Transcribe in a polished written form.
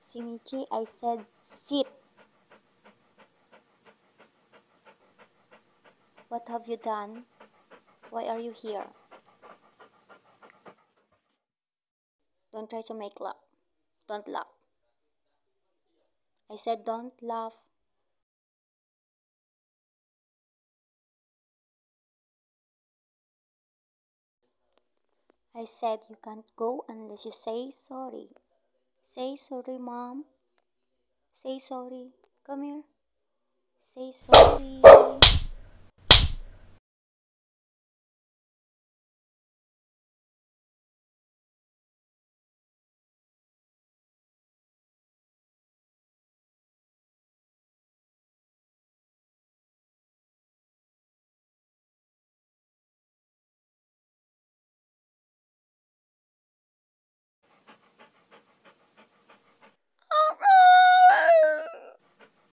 Sinichi, I said sit. What have you done? Why are you here? Don't try to make laugh. Don't laugh. I said don't laugh. I said you can't go unless you say sorry. Say sorry, Mom. Say sorry. Come here. Say sorry.